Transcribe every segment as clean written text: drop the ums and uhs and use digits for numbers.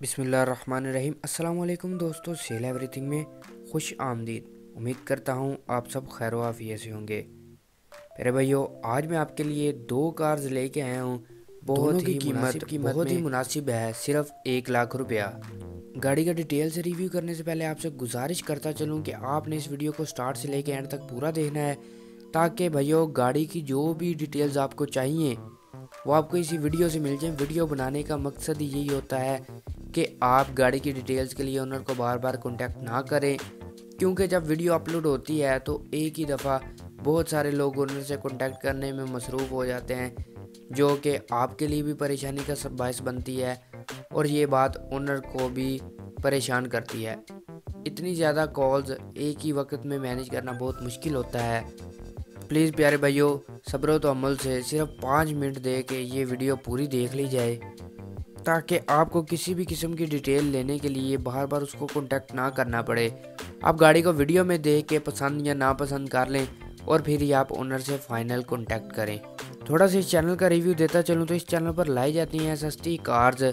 बिस्मिल्लाहिर्रहमानिर्रहीम। अस्सलाम वालेकुम दोस्तों, सेल एवरीथिंग में खुश आमदीद। उम्मीद करता हूँ आप सब खैर वाफियत से होंगे। मेरे भाइयों, आज मैं आपके लिए दो कार्स लेके आया हूँ। दोनों की कीमत बहुत ही मुनासिब है, सिर्फ 1 लाख रुपया। गाड़ी का डिटेल से रिव्यू करने से पहले आपसे गुजारिश करता चलूँ कि आपने इस वीडियो को स्टार्ट से लेके एंड तक पूरा देखना है, ताकि भाइयों गाड़ी की जो भी डिटेल्स आपको चाहिए वो आपको इसी वीडियो से मिल जाए। वीडियो बनाने का मकसद ही यही होता है कि आप गाड़ी की डिटेल्स के लिए ओनर को बार बार कांटेक्ट ना करें, क्योंकि जब वीडियो अपलोड होती है तो एक ही दफ़ा बहुत सारे लोग ओनर से कांटेक्ट करने में मसरूफ़ हो जाते हैं, जो कि आपके लिए भी परेशानी का बायस बनती है और ये बात ओनर को भी परेशान करती है। इतनी ज़्यादा कॉल्स एक ही वक्त में मैनेज करना बहुत मुश्किल होता है। प्लीज़ प्यारे भाइयों, सब्र तो अमल से सिर्फ 5 मिनट दे के ये वीडियो पूरी देख ली जाए, ताकि आपको किसी भी किस्म की डिटेल लेने के लिए बार बार उसको कांटेक्ट ना करना पड़े। आप गाड़ी को वीडियो में देख के पसंद या नापसंद कर लें और फिर ही आप ओनर से फाइनल कांटेक्ट करें। थोड़ा सा इस चैनल का रिव्यू देता चलूँ तो इस चैनल पर लाई जाती हैं सस्ती कार्स।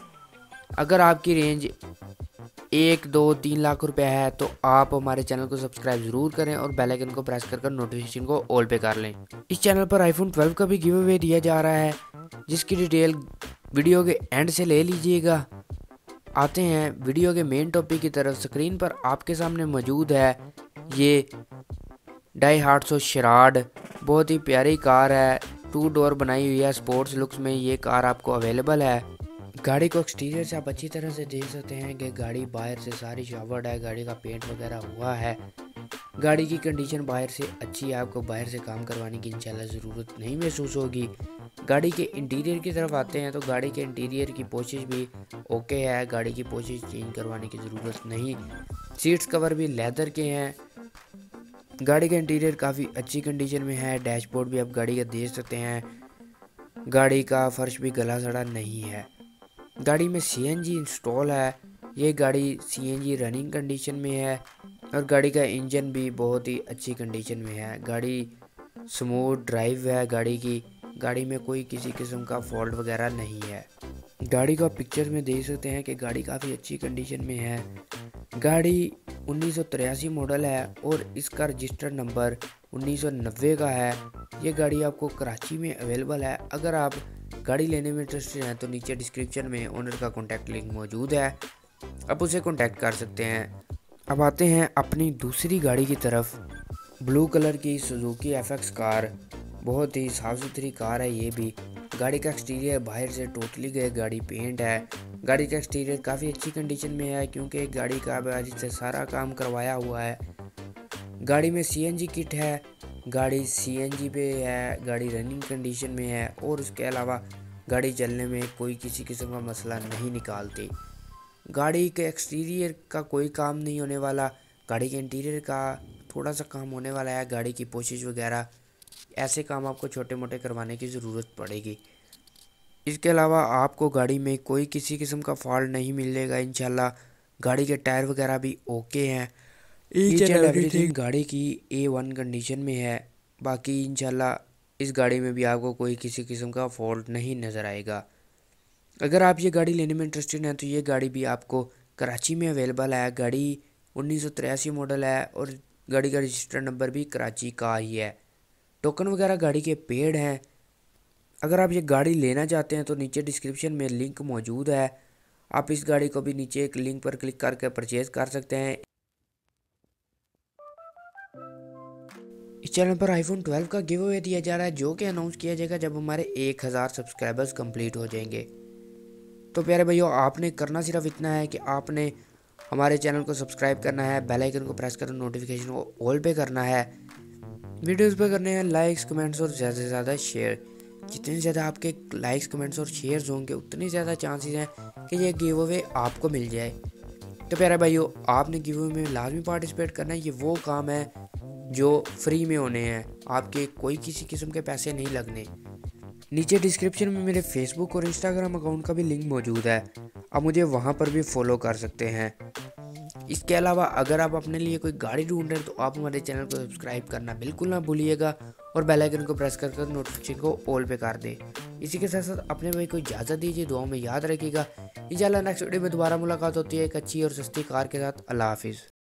अगर आपकी रेंज 1, 2, 3 लाख रुपए है तो आप हमारे चैनल को सब्सक्राइब जरूर करें और बेल आइकन को प्रेस कर नोटिफिकेशन को ऑल पे कर लें। इस चैनल पर आईफोन 12 का भी गिव अवे दिया जा रहा है, जिसकी डिटेल वीडियो के एंड से ले लीजिएगा। आते हैं वीडियो के मेन टॉपिक की तरफ। स्क्रीन पर आपके सामने मौजूद है ये डाई-हार्ड शराड। बहुत ही प्यारी कार है, 2 डोर बनाई हुई है, स्पोर्ट्स लुक्स में ये कार आपको अवेलेबल है। गाड़ी को एक्सटीरियर से आप अच्छी तरह से देख सकते हैं कि गाड़ी बाहर से सारी शावर्ड है, गाड़ी का पेंट वगैरह हुआ है। गाड़ी की कंडीशन बाहर से अच्छी है, आपको बाहर से काम करवाने की इंशाल्लाह ज़रूरत नहीं महसूस होगी। गाड़ी के इंटीरियर की तरफ आते हैं तो गाड़ी के इंटीरियर की पोशिश भी ओके है, गाड़ी की पोशिश चेंज करवाने की ज़रूरत नहीं। सीट्स कवर भी लेदर के हैं। गाड़ी का इंटीरियर काफ़ी अच्छी कंडीशन में है। डैशबोर्ड भी आप गाड़ी का देख सकते हैं। गाड़ी का फर्श भी गला सड़ा नहीं है। गाड़ी में सीएनजी इंस्टॉल है। ये गाड़ी सीएनजी रनिंग कंडीशन में है और गाड़ी का इंजन भी बहुत ही अच्छी कंडीशन में है। गाड़ी स्मूथ ड्राइव है। गाड़ी में कोई किसी किस्म का फॉल्ट वगैरह नहीं है। गाड़ी को आप पिक्चर में देख सकते हैं कि गाड़ी काफ़ी अच्छी कंडीशन में है। गाड़ी 1983 मॉडल है और इसका रजिस्टर्ड नंबर 1990 का है। ये गाड़ी आपको कराची में अवेलेबल है। अगर आप गाड़ी लेने में इंटरेस्टेड हैं तो नीचे डिस्क्रिप्शन में ओनर का कॉन्टैक्ट लिंक मौजूद है, आप उसे कॉन्टैक्ट कर सकते हैं। अब आते हैं अपनी दूसरी गाड़ी की तरफ। ब्लू कलर की सुजुकी एफएक्स कार, बहुत ही साफ़ सुथरी कार है। ये भी गाड़ी का एक्सटीरियर बाहर से टोटली गए गाड़ी पेंट है। गाड़ी का एक्सटीरियर काफ़ी अच्छी कंडीशन में है, क्योंकि गाड़ी का बाहर से सारा काम करवाया हुआ है। गाड़ी में सीएनजी किट है, गाड़ी सीएनजी पे है, गाड़ी रनिंग कंडीशन में है और उसके अलावा गाड़ी चलने में कोई किसी किस्म का मसला नहीं निकालती। गाड़ी के एक्सटीरियर का कोई काम नहीं होने वाला, गाड़ी के इंटीरियर का थोड़ा सा काम होने वाला है। गाड़ी की पोशिश वगैरह ऐसे काम आपको छोटे मोटे करवाने की ज़रूरत पड़ेगी। इसके अलावा आपको गाड़ी में कोई किसी किस्म का फॉल्ट नहीं मिलेगा इंशाल्लाह। गाड़ी के टायर वगैरह भी ओके हैं। ईच एंड एवरीथिंग गाड़ी की A1 कंडीशन में है। बाकी इंशाल्लाह इस गाड़ी में भी आपको कोई किसी किस्म का फॉल्ट नहीं नज़र आएगा। अगर आप ये गाड़ी लेने में इंटरेस्टेड हैं तो ये गाड़ी भी आपको कराची में अवेलेबल है। गाड़ी 1983 मॉडल है और गाड़ी का रजिस्टर्ड नंबर भी कराची का ही है। टोकन वगैरह गाड़ी के पेड हैं। अगर आप ये गाड़ी लेना चाहते हैं तो नीचे डिस्क्रिप्शन में लिंक मौजूद है, आप इस गाड़ी को भी नीचे एक लिंक पर क्लिक करके परचेज़ कर सकते हैं। इस चैनल पर आईफोन 12 का गिव अवे दिया जा रहा है, जो कि अनाउंस किया जाएगा जब हमारे 1000 सब्सक्राइबर्स कंप्लीट हो जाएंगे। तो प्यारे भाइयों, आपने करना सिर्फ इतना है कि आपने हमारे चैनल को सब्सक्राइब करना है, बेल आइकन को प्रेस कर नोटिफिकेशन को ऑल पे करना है, वीडियोस पे करने हैं लाइक्स कमेंट्स और ज़्यादा से ज़्यादा शेयर। जितने ज़्यादा आपके लाइक्स कमेंट्स और शेयर्स होंगे उतनी ज़्यादा चांसेस हैं कि ये गिव अवे आपको मिल जाए। तो प्यारे भाइयों, आपने गिव अवे में लाजमी पार्टिसिपेट करना है। ये वो काम है जो फ्री में होने हैं, आपके कोई किसी किस्म के पैसे नहीं लगने। नीचे डिस्क्रिप्शन में मेरे फेसबुक और इंस्टाग्राम अकाउंट का भी लिंक मौजूद है, आप मुझे वहाँ पर भी फॉलो कर सकते हैं। इसके अलावा अगर आप अपने लिए कोई गाड़ी ढूंढ रहे हैं तो आप हमारे चैनल को सब्सक्राइब करना बिल्कुल ना भूलिएगा और बेल आइकन को प्रेस कर नोटिफिकेशन को ऑल पे कर दें। इसी के साथ साथ अपने भाई को इजाज़त दीजिए, दुआओं में याद रखिएगा। इंशाल्लाह नेक्स्ट वीडियो में दोबारा मुलाकात होती है एक अच्छी और सस्ती कार के साथ। अल्लाह हाफिज़।